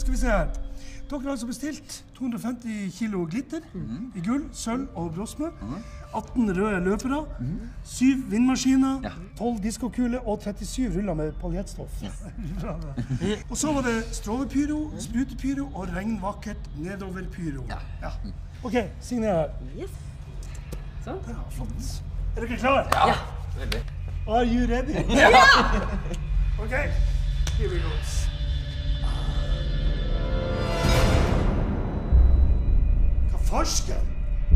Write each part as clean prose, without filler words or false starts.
skal vi se her. Dere har altså bestilt 250 kilo glitter i gull, sølv og brosme. 18 røde løpere, 7 vindmaskiner, 12 diskokuler og 37 ruller med paljettstoff. Og så var det strålepyro, sprutepyro og regnvakkert nedoverpyro. Ja. Ok, signer her. Yes. Ja, flott. Er dere klare? Ja, veldig. Are you ready? Ja! Ok, here we go. Hva farsken?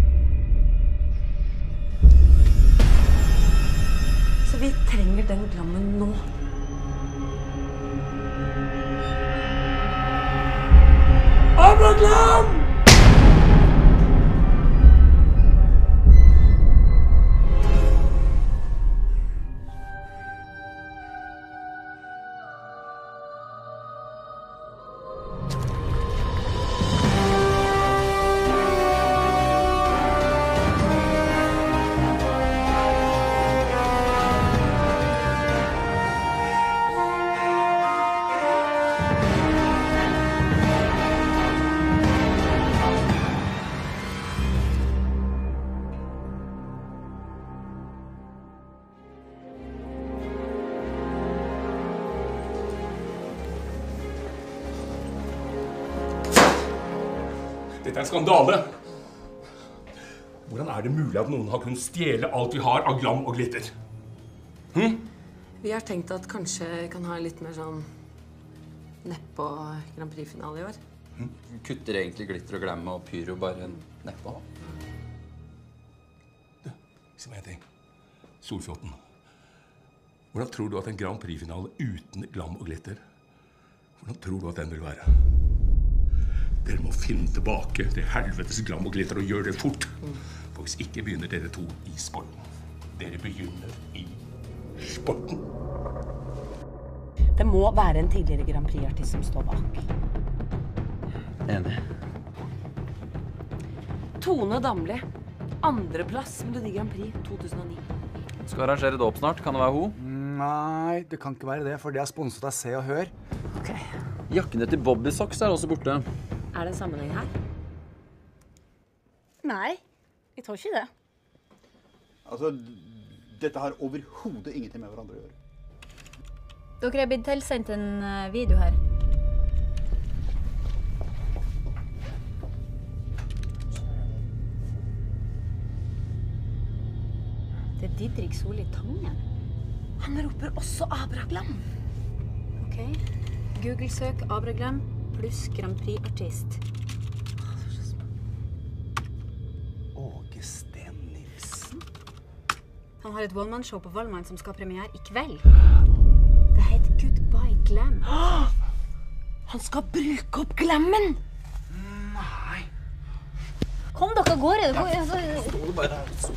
Så vi trenger den glammen nå. Abraglam! Dette er en skandale. Hvordan er det mulig at noen har kunnet stjele alt vi har av glam og glitter? Vi har tenkt at kanskje vi kan ha litt mer sånn neppe og Grand Prix-finale i år. Kutter egentlig glitter og glam og pyro bare nedpå. Si meg en ting. Solfjorten. Hvordan tror du at en Grand Prix-finale uten glam og glitter, hvordan tror du at den vil være? Dere må finne tilbake til helvetes glam og glitter og gjøre det fort. For hvis ikke begynner dere to i sporten. Dere begynner i sporten. Det må være en tidligere Grand Prix-artist som står bak. Enig. Tone Damli. Andreplass Melodi Grand Prix 2009. Skal arrangere dåp snart. Kan det være ho? Nei, det kan ikke være det, for det er sponset av Se og Hør. Ok. Jakkene til Bobby Socks er også borte. Er det en sammenheng her? Nei, jeg tror ikke det. Altså, dette har overhodet ingenting med hverandre å gjøre. Dere er blitt tilsendt en video her. Det er Didrik Solli Tangen. Han roper også Abraglam. Ok, Google-søk Abraglam pluss Grand Prix-artist. Åge Sten Nilsen. Han har et one-man-show på Valmann som skal ha premiere i kveld. Det heter Goodbye Glam. Han skal bruke opp glammen! Nei. Kom dere av gårde. Står det bare her.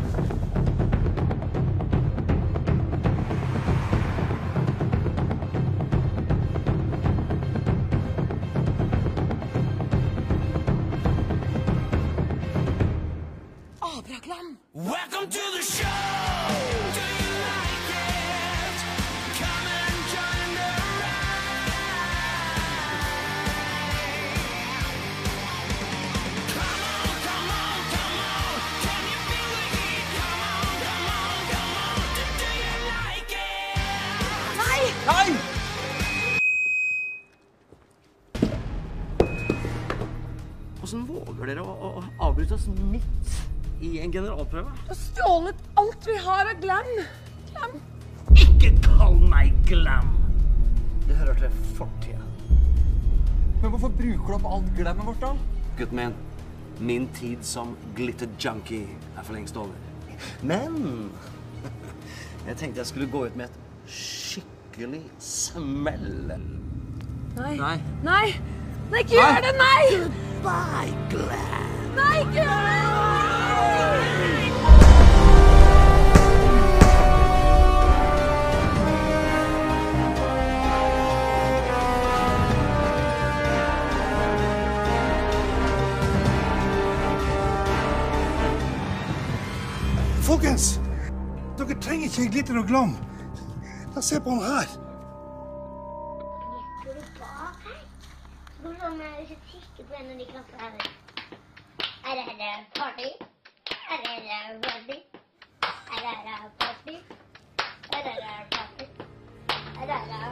Abraglam! Welcome to the show. Do you like it? Come and join the ride. Come on, come on, come on. Can you feel the heat? Come on, come on, come on. Do you like it? Nei! Nei! Hvordan våger dere å avbryte oss midt i en generalprøve? Du har stjålet alt vi har av glam. Glam. Ikke kall meg glam! Det hører til fortida. Men hvorfor bruker du opp alt glammet vårt da? Gutten min, min tid som glitter junkie er for lengst over. Men jeg tenkte jeg skulle gå ut med et skikkelig smell. Nei. Nei. Nei! Nei, ikke gjør det! Nei! Goodbye, glam! Nei, ikke gjør det! Folkens, dere trenger ikke glitter og glam. La oss se på han her. Hvordan er det hvis jeg tikker på en av de knappene her? Er det party? Er det party? Er det party? Er det party? Er det